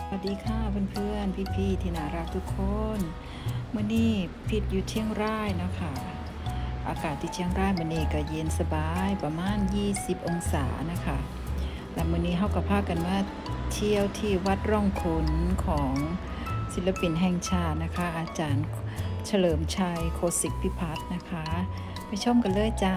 สวัสดีค่ะเพื่อนๆพี่ๆที่น่ารักทุกคนเมื่อนี้พิดอยู่เชียงรายนะคะอากาศที่เชียงรายมื่อนี้ก็เย็นสบายประมาณ20องศานะคะและมื่อนี้เฮาก็พากันมาเที่ยวที่วัดร่องขุนของศิลปินแห่งชาตินะคะอาจารย์เฉลิมชัยโคสิกพิพัฒน์นะคะไปชมกันเลยจ้า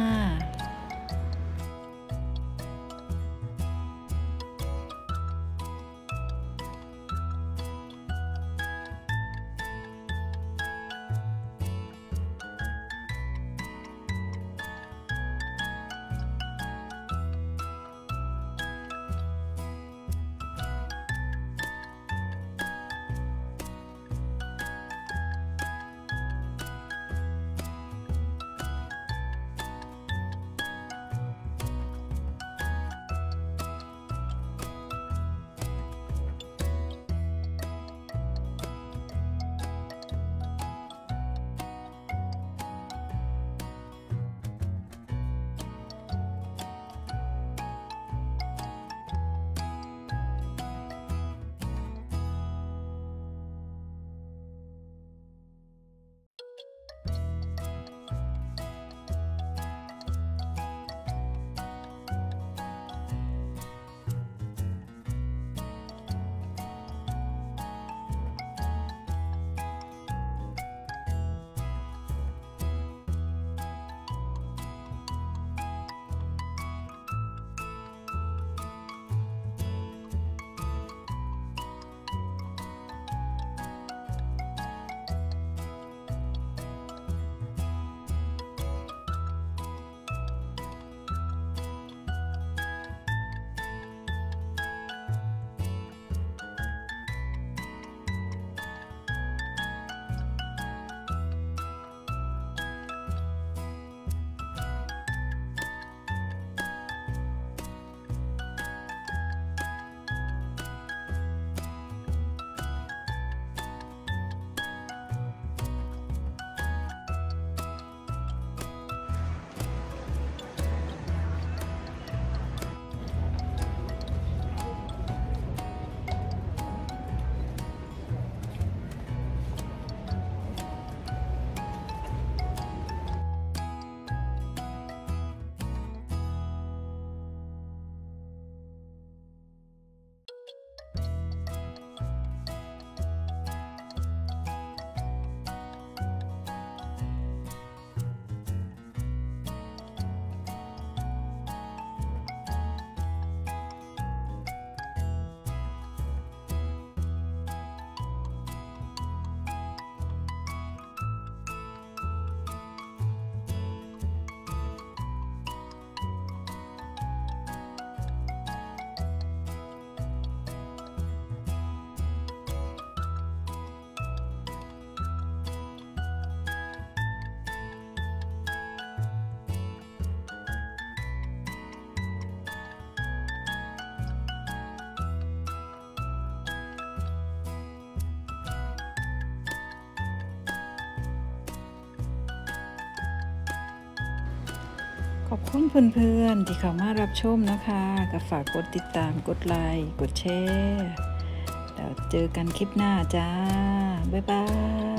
ขอบคุณเพื่อนๆที่เข้ามารับชมนะคะก็ฝากกดติดตามกดไลค์กดแชร์แล้วเจอกันคลิปหน้าจ้าบ๊ายบาย